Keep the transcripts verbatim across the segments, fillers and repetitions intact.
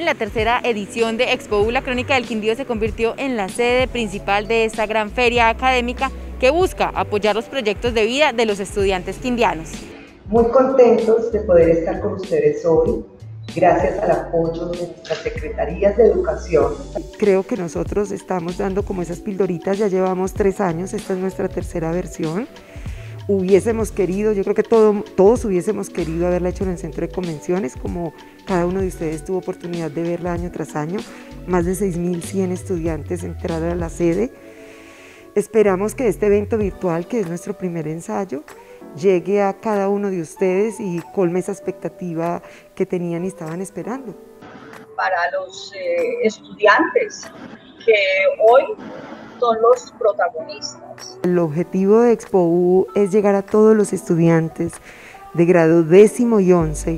En la tercera edición de ExpoU, la Crónica del Quindío se convirtió en la sede principal de esta gran feria académica que busca apoyar los proyectos de vida de los estudiantes quindianos. Muy contentos de poder estar con ustedes hoy, gracias al apoyo de nuestras secretarías de educación. Creo que nosotros estamos dando como esas pildoritas, ya llevamos tres años, esta es nuestra tercera versión. Hubiésemos querido, yo creo que todo, todos hubiésemos querido haberla hecho en el centro de convenciones, como cada uno de ustedes tuvo oportunidad de verla año tras año. Más de seis mil cien estudiantes entraron a la sede. Esperamos que este evento virtual, que es nuestro primer ensayo, llegue a cada uno de ustedes y colme esa expectativa que tenían y estaban esperando. Para los eh, estudiantes que hoy son los protagonistas. El objetivo de ExpoU es llegar a todos los estudiantes de grado décimo y once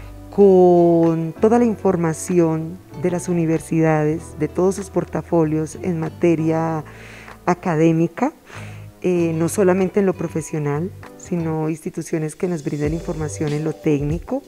con toda la información de las universidades, de todos sus portafolios en materia académica, eh, no solamente en lo profesional, sino instituciones que nos brinden información en lo técnico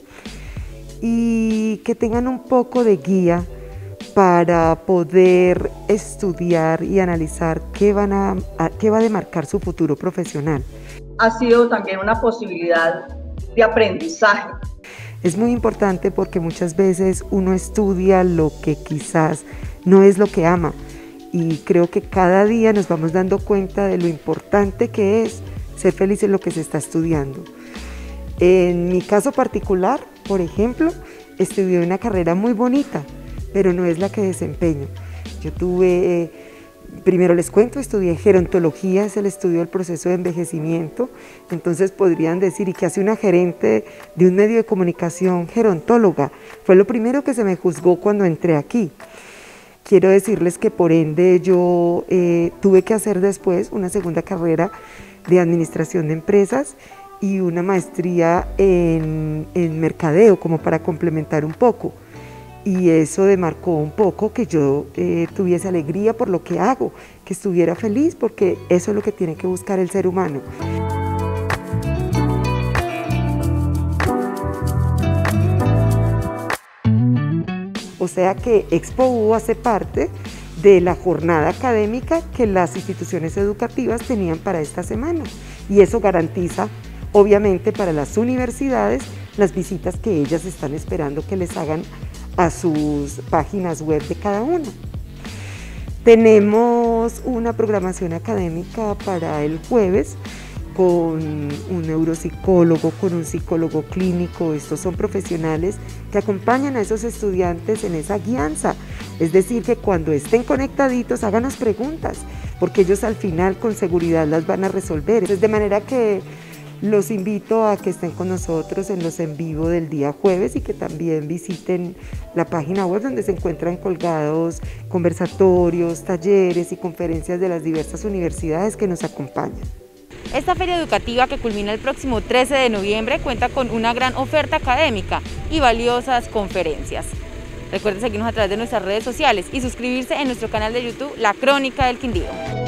y que tengan un poco de guía para poder estudiar y analizar qué, van a, a, qué va a demarcar su futuro profesional. Ha sido también una posibilidad de aprendizaje. Es muy importante porque muchas veces uno estudia lo que quizás no es lo que ama, y creo que cada día nos vamos dando cuenta de lo importante que es ser feliz en lo que se está estudiando. En mi caso particular, por ejemplo, estudié una carrera muy bonita, pero no es la que desempeño. Yo tuve, eh, primero les cuento, estudié gerontología, es el estudio del proceso de envejecimiento. Entonces podrían decir, ¿y qué hace una gerente de un medio de comunicación gerontóloga? Fue lo primero que se me juzgó cuando entré aquí. Quiero decirles que por ende yo eh, tuve que hacer después una segunda carrera de administración de empresas y una maestría en, en mercadeo, como para complementar un poco. Y eso demarcó un poco que yo eh, tuviese alegría por lo que hago, que estuviera feliz, porque eso es lo que tiene que buscar el ser humano. O sea que ExpoU hace parte de la jornada académica que las instituciones educativas tenían para esta semana, y eso garantiza, obviamente, para las universidades las visitas que ellas están esperando que les hagan a sus páginas web de cada una. Tenemos una programación académica para el jueves con un neuropsicólogo, con un psicólogo clínico. Estos son profesionales que acompañan a esos estudiantes en esa guianza. Es decir, que cuando estén conectaditos, háganos preguntas, porque ellos al final con seguridad las van a resolver. Entonces, de manera que los invito a que estén con nosotros en los en vivo del día jueves y que también visiten la página web, donde se encuentran colgados conversatorios, talleres y conferencias de las diversas universidades que nos acompañan. Esta feria educativa, que culmina el próximo trece de noviembre, cuenta con una gran oferta académica y valiosas conferencias. Recuerden seguirnos a través de nuestras redes sociales y suscribirse en nuestro canal de YouTube, La Crónica del Quindío.